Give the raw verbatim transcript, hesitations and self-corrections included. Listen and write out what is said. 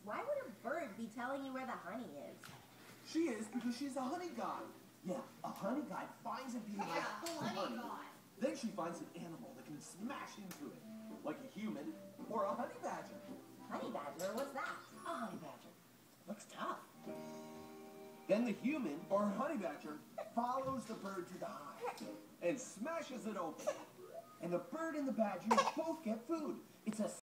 Why would a bird be telling you where the honey is? She is because she's a honey god. Yeah, a honey guide finds a beehive Yeah, full of honey honey. god. Then she finds an animal that can smash into it, like a human or a honey badger. Honey badger? What's that? A honey badger. Looks tough. Then the human, or honey badger, follows the bird to the hive and smashes it open. And the bird and the badger both get food. It's a